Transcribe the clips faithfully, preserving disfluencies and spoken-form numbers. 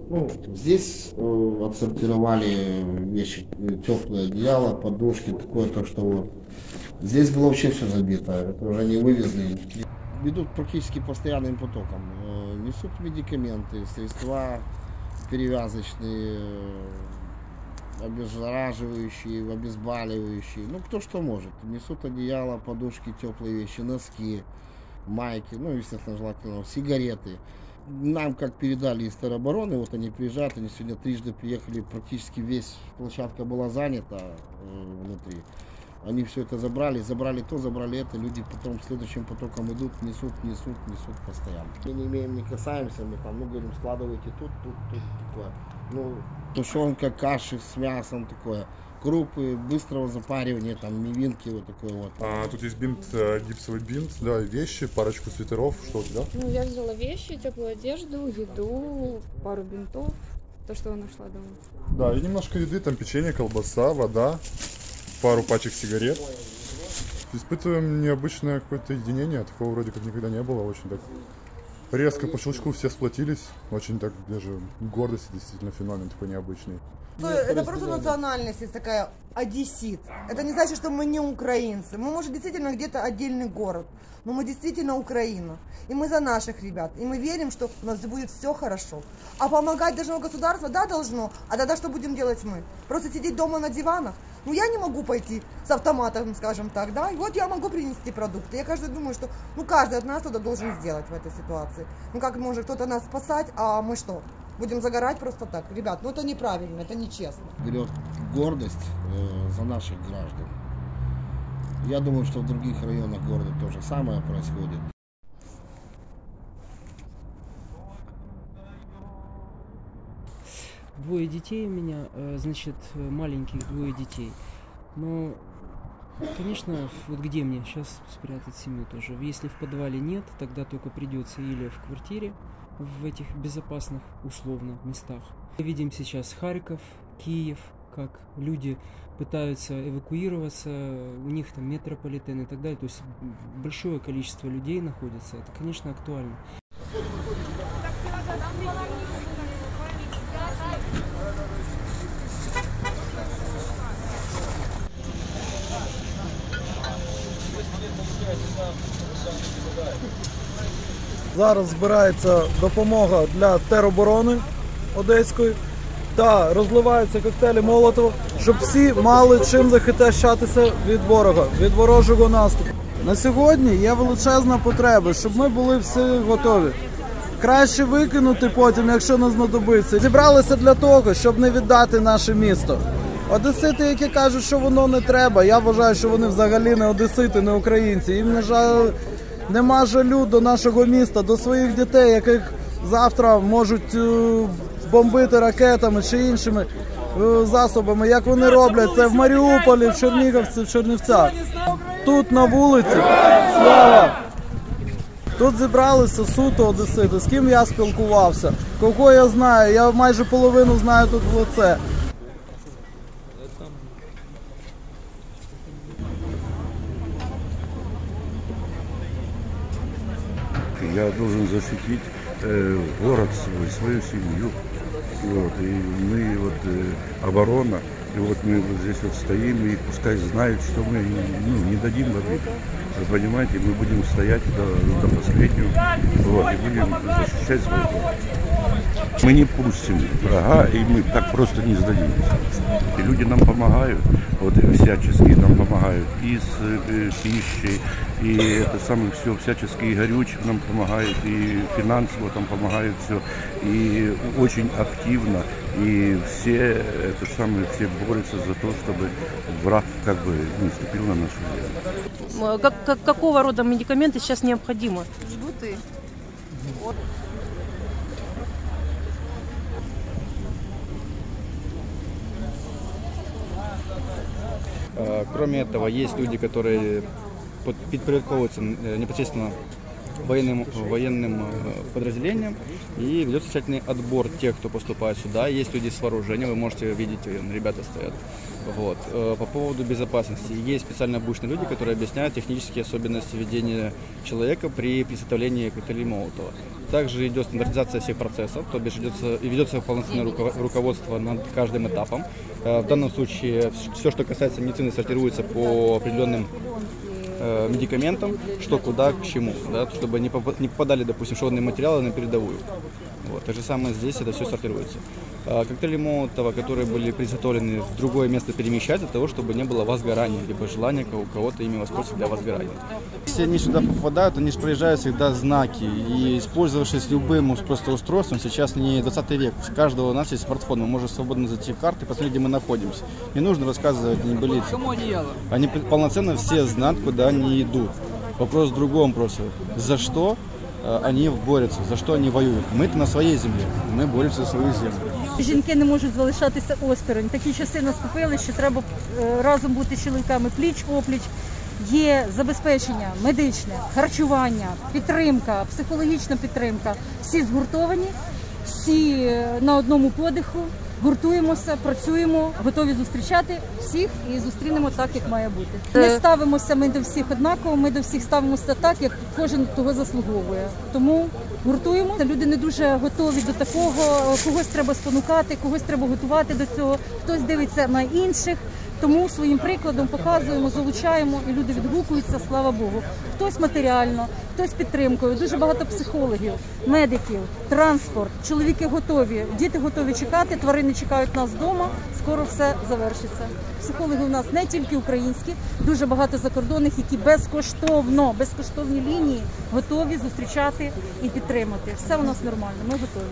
Ну, здесь э, отсортировали вещи, теплые одеяла, подушки, такое то, что вот. Здесь было вообще все забито, это уже не вывезли. Ведут практически постоянным потоком. Э, несут медикаменты, средства перевязочные, э, обеззараживающие, обезболивающие. Ну, кто что может. Несут одеяла, подушки, теплые вещи, носки, майки, ну, естественно, желательно сигареты. Нам, как передали из теробороны, вот они приезжают, они сегодня трижды приехали, практически весь площадка была занята э, внутри. Они все это забрали, забрали то, забрали это, люди потом следующим потоком идут, несут, несут, несут постоянно. Мы не имеем, не касаемся, мы там, ну, говорим, складывайте тут, тут, тут, такое. Ну, тушенка, каши с мясом, такое. Крупы, быстрого запаривания, там, мивинки, вот такое вот. А, тут есть бинт, гипсовый бинт, да, вещи, парочку свитеров, что у тебя? Ну, я взяла вещи, теплую одежду, еду, пару бинтов, то, что я нашла дома. Да, и немножко еды, там печенье, колбаса, вода, пару пачек сигарет. Испытываем необычное какое-то единение, такого вроде как никогда не было, очень так резко по щелчку все сплотились, очень так даже гордость, действительно феномен такой необычный. Это просто национальность есть такая, одессит. Это не значит, что мы не украинцы. Мы, может, действительно где-то отдельный город, но мы действительно Украина. И мы за наших ребят. И мы верим, что у нас будет все хорошо. А помогать должно государство? Да, должно. А тогда что будем делать мы? Просто сидеть дома на диванах? Ну, я не могу пойти с автоматом, скажем так, да? И вот я могу принести продукты. Я каждый думаю, что, ну, каждый от нас что-то должен сделать в этой ситуации. Ну, как может кто-то нас спасать, а мы что? Будем загорать просто так. Ребят, ну это неправильно, это нечестно. Берет гордость э, за наших граждан. Я думаю, что в других районах города то же самое происходит. Двое детей у меня, значит, маленьких двое детей. Но, конечно, вот где мне сейчас спрятать семью тоже? Если в подвале нет, тогда только придется или в квартире, в этих безопасных, условно, местах. Мы видим сейчас Харьков, Киев, как люди пытаются эвакуироваться, у них там метрополитен и так далее. То есть большое количество людей находится. Это, конечно, актуально. Зараз збирається допомога для тероборони Одеської та розливаються коктейлі Молотова, щоб всі мали чим захищатися від ворога, від ворожого наступу. На сьогодні є величезна потреба, щоб ми були всі готові. Краще викинути потім, якщо не знадобиться. Зібралися для того, щоб не віддати наше місто. Одесити, які кажуть, що воно не треба, я вважаю, що вони взагалі не одесити, не українці. Їм, на жаль, нема жалю до нашого міста, до своїх дітей, яких завтра можуть бомбити ракетами чи іншими засобами. Як вони роблять це в Маріуполі, в Чернігівці, в Чернівцях. Тут на вулиці, слава! Тут зібралися суто одесити, з ким я спілкувався, кого я знаю, я майже половину знаю тут в лице. Я должен защитить э, город свой, свою семью. Вот, и мы вот э, оборона, и вот мы вот здесь вот стоим, и пускай знают, что мы ну, не дадим воды. Вы понимаете, мы будем стоять до, до последнего, вот, и будем защищать свой город. Мы не пустим врага, и мы так просто не сдадимся. И люди нам помогают, вот всячески нам помогают и с э, пищей, и это самое все всячески, и горючим нам помогают, и финансово там помогают все, и очень активно, и все это самое все борются за то, чтобы враг как бы не ступил на нашу землю. Как, как, какого рода медикаменты сейчас необходимы? Жгуты. Кроме этого, есть люди, которые подпорядковываются непосредственно военным, военным подразделениям, и ведется тщательный отбор тех, кто поступает сюда. Есть люди с вооружением, вы можете видеть, ребята стоят. Вот. По поводу безопасности. Есть специально обученные люди, которые объясняют технические особенности ведения человека при приготовлении коктейлей Молотова. Также идет стандартизация всех процессов, то бишь идется, и ведется полноценное руководство над каждым этапом. В данном случае все, что касается медицины, сортируется по определенным э, медикаментам, что куда, к чему, да, чтобы не попадали, допустим, шкодные материалы на передовую. Вот. То же самое здесь это все сортируется. А коктейли Молотова, которые были приготовлены в другое место, перемещать для того, чтобы не было возгорания, либо желания у кого-то ими воспользоваться для возгорания. Если они сюда попадают, они же проезжают всегда знаки. И использовавшись любым просто устройством, сейчас не двадцатый век, у каждого у нас есть смартфон, мы можем свободно зайти в карты и посмотреть, где мы находимся. Не нужно рассказывать небылицы. Они полноценно все знают, куда они идут. Вопрос в другом просто. За что они борються, за що вони воюють. Ми-то на своїй землі, ми боремося за свою землю. Жінки не можуть залишатися осторонь. Такі часи наступили, що треба разом бути з чоловіками пліч-опліч. Є забезпечення медичне, харчування, підтримка, психологічна підтримка. Всі згуртовані, всі на одному подиху, гуртуємося, працюємо, готові зустрічати всіх і зустрінемо так, як має бути. Не ставимося ми до всіх однаково, ми до всіх ставимося так, як кожен того заслуговує. Тому гуртуємо. Люди не дуже готові до такого, когось треба спонукати, когось треба готувати до цього, хтось дивиться на інших. Тому своїм прикладом показуємо, залучаємо, і люди відгукуються, слава Богу. Хтось матеріально, хтось підтримкою, дуже багато психологів, медиків, транспорт, чоловіки готові, діти готові чекати, тварини чекають нас вдома, скоро все завершиться. Психологи у нас не тільки українські, дуже багато закордонних, які безкоштовно, безкоштовні лінії готові зустрічати і підтримати. Все у нас нормально, ми готові.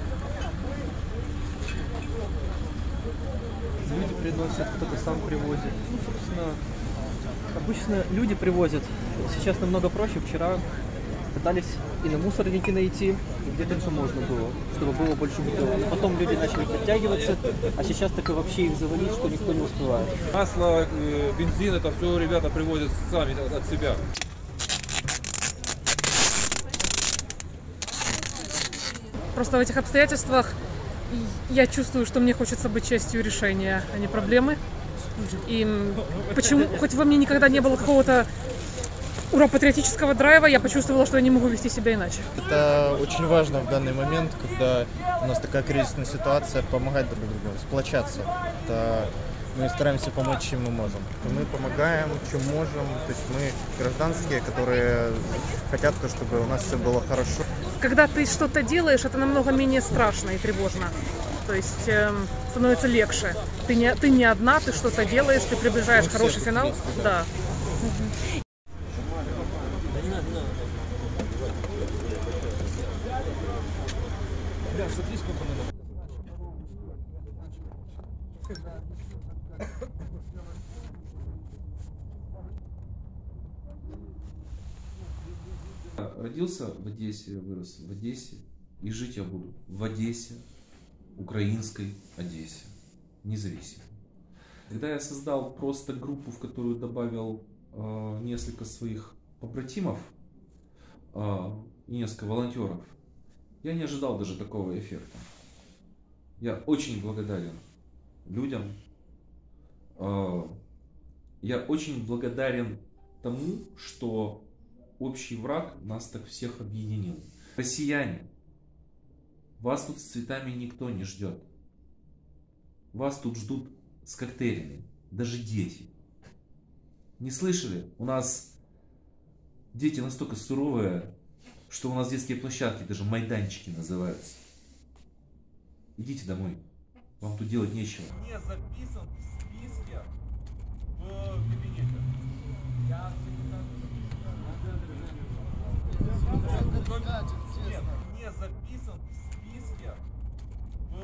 Люди приносят, кто-то сам привозит. Ну, собственно, обычно люди привозят. Сейчас намного проще. Вчера пытались и на мусорники найти, и где только можно было, чтобы было больше бутылок. Но потом люди начали подтягиваться, а сейчас так и вообще их завалить, что никто не успевает. Масло, бензин, это все ребята привозят сами от себя. Просто в этих обстоятельствах я чувствую, что мне хочется быть частью решения, а не проблемы. И почему, хоть во мне никогда не было какого-то ура-патриотического драйва, я почувствовала, что я не могу вести себя иначе. Это очень важно в данный момент, когда у нас такая кризисная ситуация, помогать друг другу, сплочаться. Это мы стараемся помочь, чем мы можем. Мы помогаем, чем можем. То есть мы гражданские, которые хотят, чтобы у нас все было хорошо. Когда ты что-то делаешь, это намного менее страшно и тревожно. То есть э, становится легче. Ты не, ты не одна, ты что-то делаешь, ты приближаешь хороший финал. Да. Родился в Одессе, вырос в Одессе, и жить я буду в Одессе, украинской Одессе, независимо. Когда я создал просто группу, в которую добавил э, несколько своих побратимов э, и несколько волонтеров, я не ожидал даже такого эффекта. Я очень благодарен людям, э, я очень благодарен тому, что общий враг нас так всех объединил. Россияне, вас тут с цветами никто не ждет. Вас тут ждут с коктейлями, даже дети. Не слышали? У нас дети настолько суровые, что у нас детские площадки, даже майданчики называются. Идите домой, вам тут делать нечего. Не записан в списке в кабинете. Нет, не записан в списке